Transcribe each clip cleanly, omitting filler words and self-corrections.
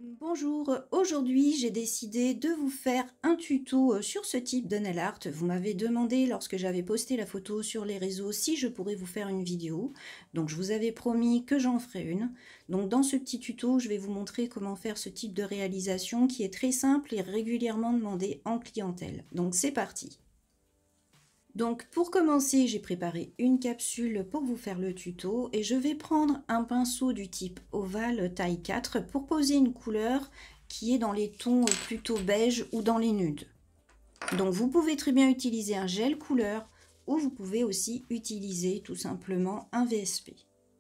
Bonjour, aujourd'hui j'ai décidé de vous faire un tuto sur ce type de nail art. Vous m'avez demandé lorsque j'avais posté la photo sur les réseaux si je pourrais vous faire une vidéo. Donc je vous avais promis que j'en ferai une. Donc dans ce petit tuto, je vais vous montrer comment faire ce type de réalisation qui est très simple et régulièrement demandé en clientèle. Donc c'est parti. Donc pour commencer, j'ai préparé une capsule pour vous faire le tuto et je vais prendre un pinceau du type ovale taille 4 pour poser une couleur qui est dans les tons plutôt beige ou dans les nudes. Donc vous pouvez très bien utiliser un gel couleur ou vous pouvez aussi utiliser tout simplement un VSP.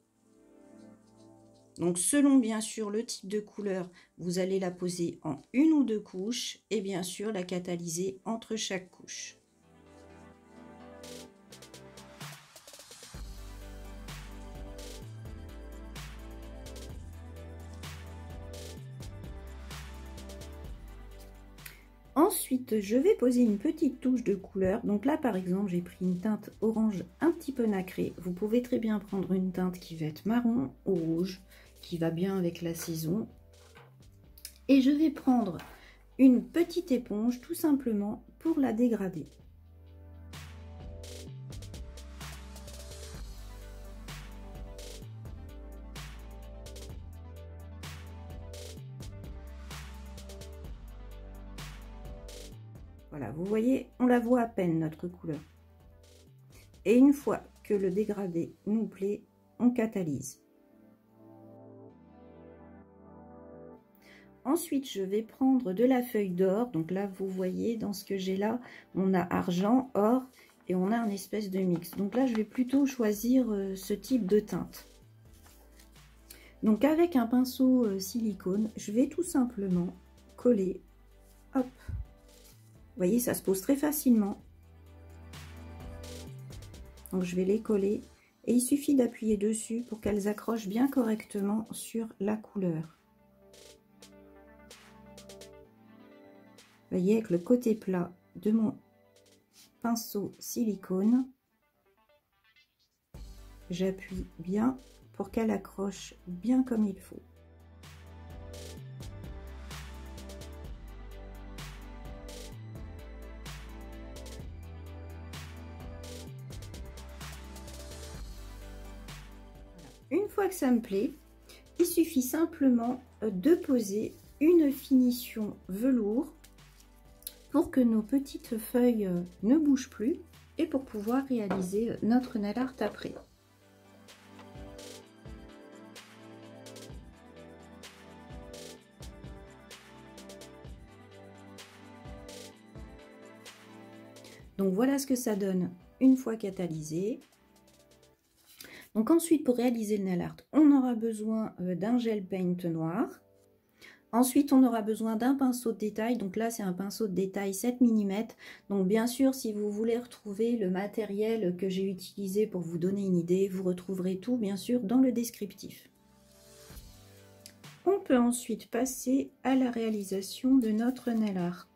Donc selon bien sûr le type de couleur, vous allez la poser en une ou deux couches et bien sûr la catalyser entre chaque couche. Ensuite, je vais poser une petite touche de couleur. Donc là, par exemple, j'ai pris une teinte orange un petit peu nacrée. Vous pouvez très bien prendre une teinte qui va être marron ou rouge, qui va bien avec la saison. Et je vais prendre une petite éponge, tout simplement, pour la dégrader. Voilà, vous voyez, on la voit à peine, notre couleur. Et une fois que le dégradé nous plaît, on catalyse. Ensuite, je vais prendre de la feuille d'or. Donc là, vous voyez, dans ce que j'ai là, on a argent, or et on a un espèce de mix. Donc là, je vais plutôt choisir ce type de teinte. Donc avec un pinceau silicone, je vais tout simplement coller. Hop. Vous voyez, ça se pose très facilement. Donc je vais les coller et il suffit d'appuyer dessus pour qu'elles accrochent bien correctement sur la couleur. Vous voyez, avec le côté plat de mon pinceau silicone, j'appuie bien pour qu'elle accroche bien comme il faut. Une fois que ça me plaît, il suffit simplement de poser une finition velours pour que nos petites feuilles ne bougent plus et pour pouvoir réaliser notre nail art après. Donc voilà ce que ça donne une fois catalysé. Donc ensuite, pour réaliser le nail art, on aura besoin d'un gel paint noir. Ensuite, on aura besoin d'un pinceau de détail. Donc là, c'est un pinceau de détail 7 mm. Donc bien sûr, si vous voulez retrouver le matériel que j'ai utilisé pour vous donner une idée, vous retrouverez tout, bien sûr, dans le descriptif. On peut ensuite passer à la réalisation de notre nail art.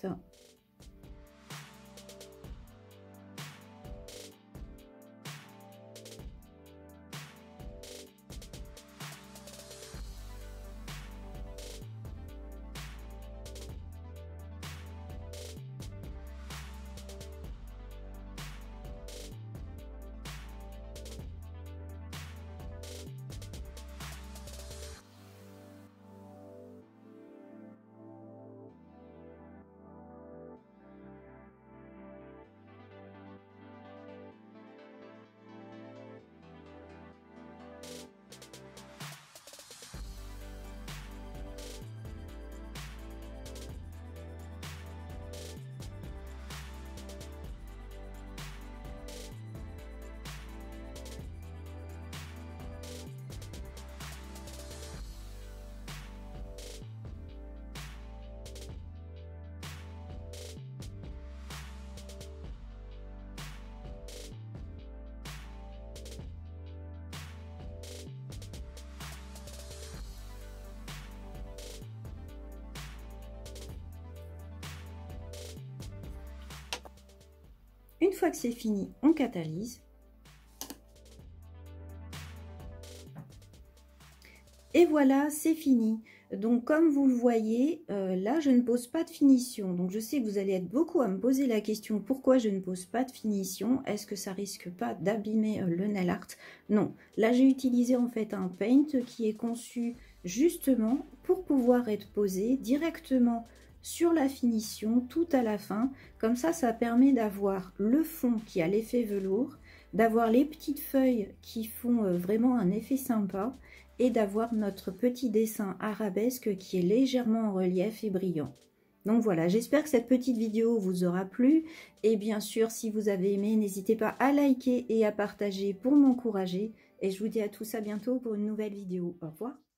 Une fois que c'est fini, on catalyse. Et voilà, c'est fini. Donc comme vous le voyez, là je ne pose pas de finition. Donc je sais que vous allez être beaucoup à me poser la question pourquoi je ne pose pas de finition. Est-ce que ça risque pas d'abîmer le nail art? Non, là j'ai utilisé en fait un paint qui est conçu justement pour pouvoir être posé directement sur la finition tout à la fin. Comme ça permet d'avoir le fond qui a l'effet velours, d'avoir les petites feuilles qui font vraiment un effet sympa, et d'avoir notre petit dessin arabesque qui est légèrement en relief et brillant. Donc voilà, j'espère que cette petite vidéo vous aura plu. Et bien sûr, si vous avez aimé, n'hésitez pas à liker et à partager pour m'encourager. Et je vous dis à tous à bientôt pour une nouvelle vidéo. Au revoir.